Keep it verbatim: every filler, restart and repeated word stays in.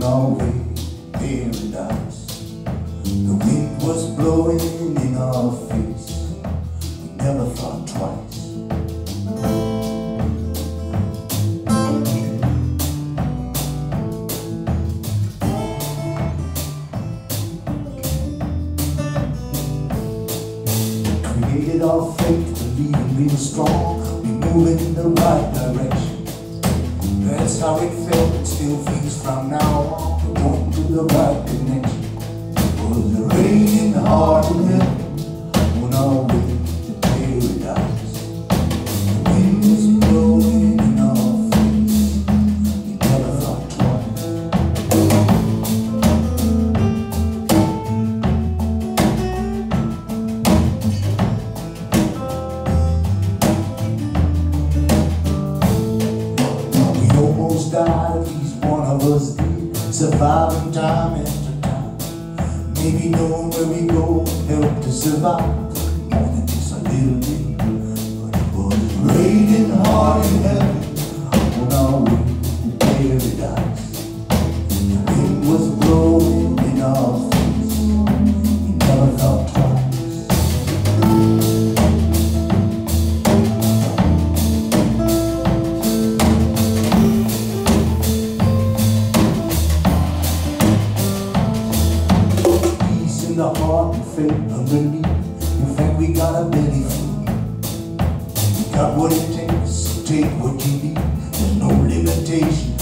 our way to paradise. The wind was blowing in our face. We never thought twice. Created our fate, believing we were strong. We moving in the right direction. That's how it felt, it still feels from now on. Going to the right connection. Was it raining hard in heaven on our way to paradise? The wind was blowing in our face. We never thought twice. We almost died, at least one of us did, surviving time after time. Maybe knowing where we go helped to survive more than just a little bit. But it was raining hard in heaven on our way to paradise. The wind was blowing in our face. We never thought twice. The heart and faith underneath. In fact, we got a belly full. We got what it takes, so take what you need. There's no limitation.